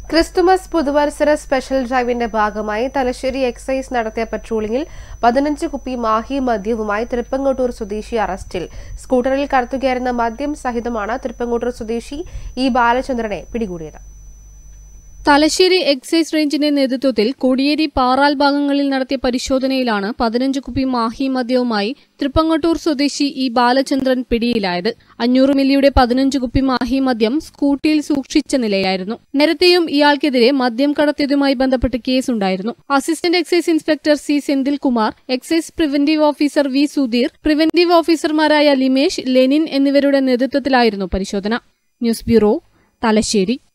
Christmas പുതുവത്സര special ഡ്രൈവിന്റെ ഭാഗമായി Thalassery excise നടത്തിയ പട്രോളിംഗിൽ 15 കുപ്പി മാഹി മദ്യവുമായി തൃപ്പങ്ങോട്ടൂർ സ്വദേശി അറസ്റ്റിൽ. സ്കൂട്ടറിൽ കടത്തുകയായിരുന്ന മദ്യം സഹിതമാണ് തൃപ്പങ്ങോട്ടൂർ സ്വദേശി ഇ ബാലചന്ദ്രനെ പിടികൂടിയത്. തലശ്ശേരി എക്സൈസ് റേഞ്ചിന്റെ നേതൃത്വത്തിൽ കോടിയേരി പാറാൽ ഭാഗങ്ങളിൽ നടത്തിയ പരിശോധനയിലാണ് 15 കുപ്പി മാഹി മദ്യവുമായി തൃപ്പങ്ങോട്ടൂർ സ്വദേശി ഇ ബാലചന്ദ്രൻ പിടിയിലായത്. 500 മില്ലിയുടെ 15 കുപ്പി മാഹി മദ്യം സ്കൂട്ടിയിൽ സൂക്ഷിച്ച നിലയിലായിരുന്നു. നേരത്തെയും ഇയാൾക്കെതിരെ മദ്യം കടത്തിയതുമായി ബന്ധപ്പെട്ട് കേസുണ്ടായിരുന്നു. Assistant excise inspector C Senthilkumar, excise preventive officer V Sudheer, preventive ഓഫീസർമാരായ ലിമേഷ്, ലെനിൻ എന്നിവരുടെ നേതൃത്വത്തിലായിരുന്നു പരിശോധന. News bureau, Thalassery.